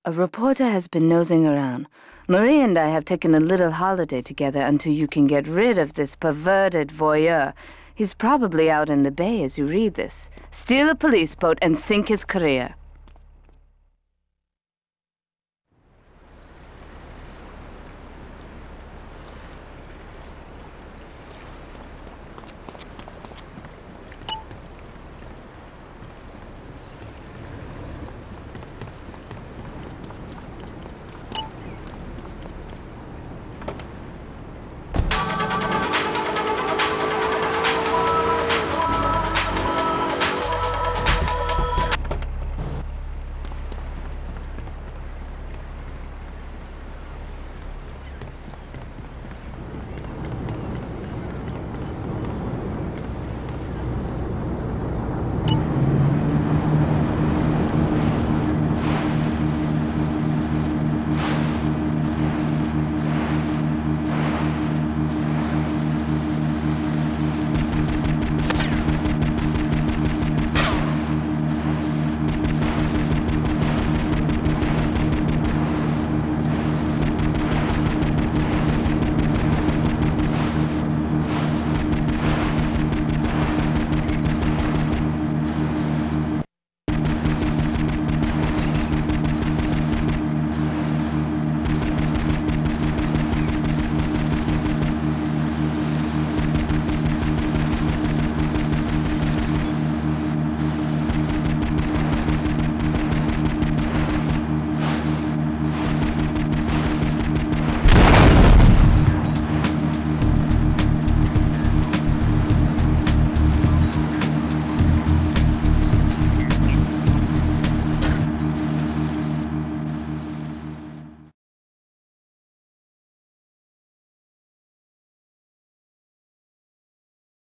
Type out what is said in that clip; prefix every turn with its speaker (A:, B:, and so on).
A: A reporter has been nosing around. Marie and I have taken a little holiday together until you can get rid of this perverted voyeur. He's probably out in the bay as you read this. Steal a police boat and sink his career.